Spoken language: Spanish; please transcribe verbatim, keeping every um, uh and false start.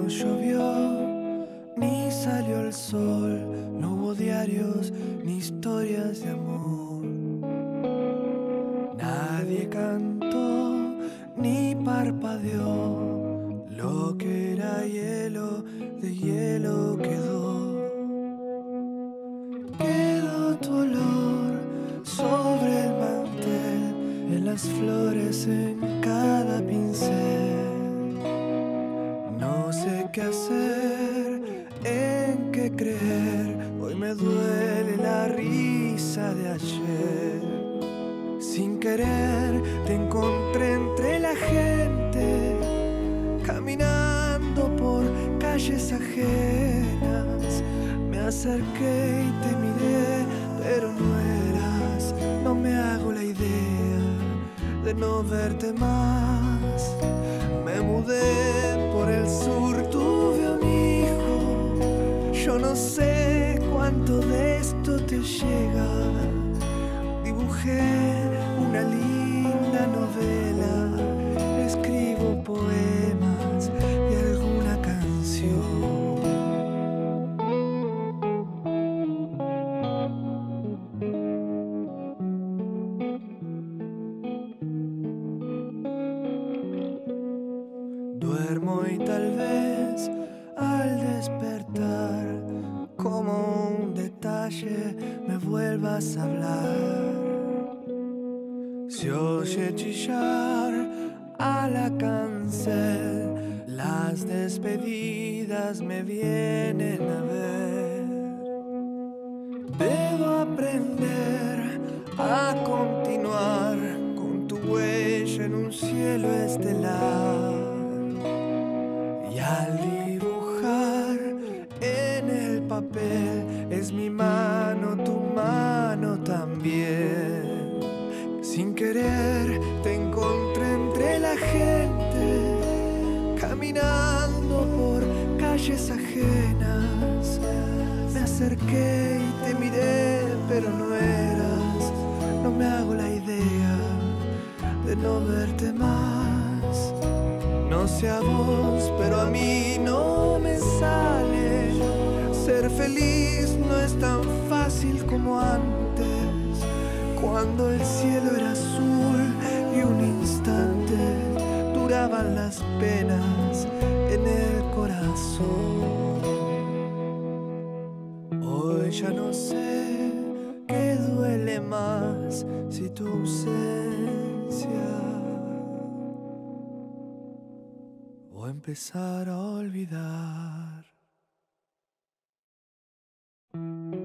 llovió, ni salió el sol, no hubo diarios ni historias de amor. Nadie cantó ni parpadeó, lo que era hielo de hielo quedó. Quedó tu olor sobre el mantel, en las flores, en cada pincel. No sé qué hacer, en qué creer, hoy me duele la risa de ayer. Sin querer te encontré entre la gente, caminando por calles ajenas. Me acerqué y te miré, pero no eras. No me hago la idea de no verte más. Me mudé por el sur, tuve un hijo. Yo no sé cuánto de esto te llega. Dibujé una linda novela, escribo poemas y alguna canción. Duermo y tal vez al despertar, como un detalle, me vuelvas a hablar. Se oye chillar a la cancel, las despedidas me vienen a ver. Debo aprender a continuar con tu huella en un cielo estelar. Y al dibujar en el papel, es mi mano, tu mano también. Sin querer te encontré entre la gente, caminando por calles ajenas. Me acerqué y te miré, pero no eras. No me hago la idea de no verte más. No sé a vos, pero a mí no me sale. Ser feliz no es tan fácil como antes, cuando el cielo era azul y un instante duraban las penas en el corazón. Hoy ya no sé qué duele más, si tu ausencia o empezar a olvidar.